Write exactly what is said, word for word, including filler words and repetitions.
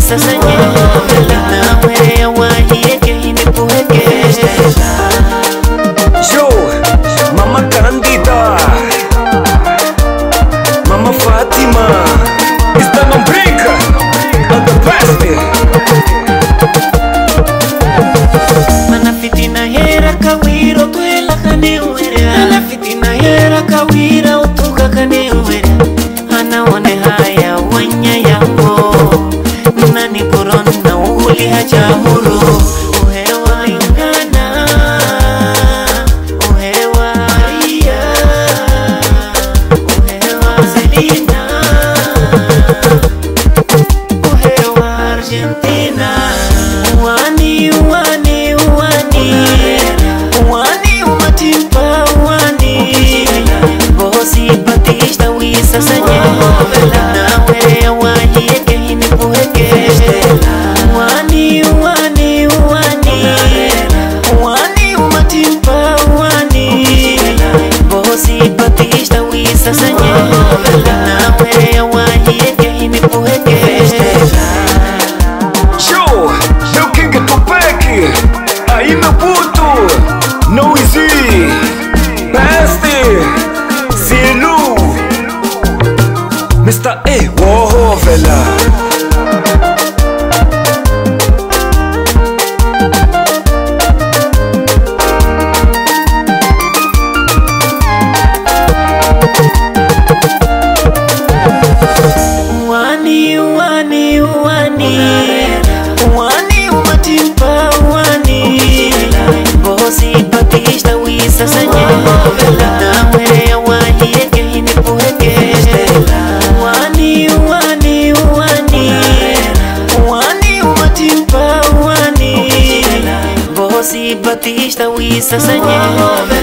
wisa sanye na were ya wahi ke hini puheke Yo, Mama Candida, Mama Fatima, están on break, on the best. Mana fitina hera kawiro tuela kane uwere Mana fitina hera kawira utuka kane uwere Hana one haya wanya yango Nani korona uli haja huru Uhewa ingana Uhewa iya Uhewa Selina Uhewa Argentina Uwani uwani uwani Uwani umatimpa uwani Bosi Batista wisa sanye Na were wahi eke hini puheke Uwani uwani uwani Uwani umatimpa uwani Bosi Batista wisa sanye Na were wahi eke hini puheke Yo, eu quem que tu pegue, aí meu puto, não existe, best, Zilu, mister E, wow, vela. Uwani, uwani, uwani Uwani umatimpa uwani Bosi Batista wisa sanye Na were ya wahi eke hini puheke Uwani, uwani, uwani Uwani umatimpa uwani Bosi Batista wisa sanye